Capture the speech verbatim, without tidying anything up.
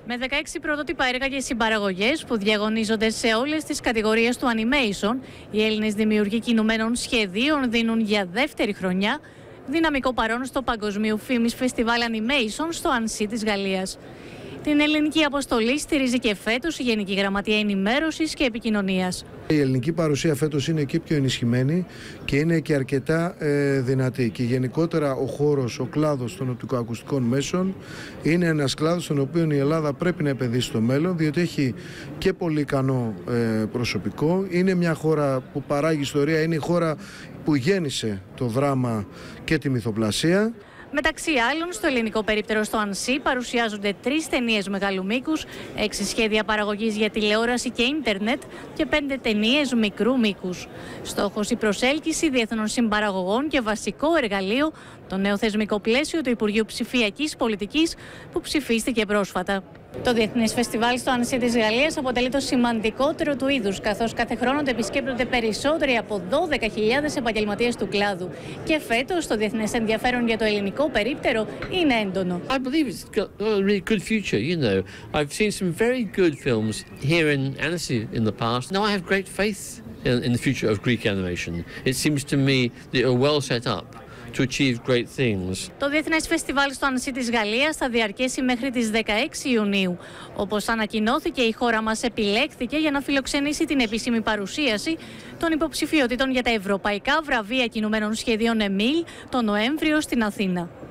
Με δεκαέξι πρωτότυπα έργα και συμπαραγωγές που διαγωνίζονται σε όλες τις κατηγορίες του animation, οι Έλληνες δημιουργοί κινουμένων σχεδίων δίνουν για δεύτερη χρονιά δυναμικό παρόν στο Παγκοσμίου Φήμης Φεστιβάλ Animation στο Ανσί της Γαλλίας. Την ελληνική αποστολή στηρίζει και φέτος η Γενική Γραμματεία Ενημέρωσης και Επικοινωνίας. Η ελληνική παρουσία φέτος είναι εκεί πιο ενισχυμένη και είναι και αρκετά ε, δυνατή. Και γενικότερα ο χώρος, ο κλάδος των οπτικοακουστικών μέσων είναι ένας κλάδος στον οποίο η Ελλάδα πρέπει να επενδύσει στο μέλλον, διότι έχει και πολύ ικανό ε, προσωπικό. Είναι μια χώρα που παράγει ιστορία, είναι η χώρα που γέννησε το δράμα και τη μυθοπλασία. Μεταξύ άλλων, στο ελληνικό περίπτερο στο Ανσί παρουσιάζονται τρεις ταινίες μεγάλου μήκους, έξι σχέδια παραγωγής για τηλεόραση και ίντερνετ και πέντε ταινίες μικρού μήκους. Στόχος η προσέλκυση διεθνών συμπαραγωγών και βασικό εργαλείο το νέο θεσμικό πλαίσιο του Υπουργείου Ψηφιακής Πολιτικής που ψηφίστηκε πρόσφατα. Το Διεθνές Φεστιβάλ στο Ανσί της Γαλλίας αποτελεί το σημαντικότερο του είδους, καθώς κάθε χρόνο το επισκέπτονται περισσότεροι από δώδεκα χιλιάδες επαγγελματίες του κλάδου. Και φέτος το διεθνές ενδιαφέρον για το ελληνικό περίπτερο είναι έντονο. I believe it's got a really good future, you know. I've seen some very good films here in Annecy in the past. Now I have great faith in, in the future of Greek animation. It seems to me that you're well set up to achieve great things. Το Διεθνές Φεστιβάλ στο Ανσί της Γαλλίας θα διαρκέσει μέχρι τις δεκαέξι Ιουνίου. Όπως ανακοινώθηκε, η χώρα μας επιλέχθηκε για να φιλοξενήσει την επίσημη παρουσίαση των υποψηφιότητων για τα ευρωπαϊκά βραβεία κινουμένων σχεδίων Εμίλ τον Νοέμβριο στην Αθήνα.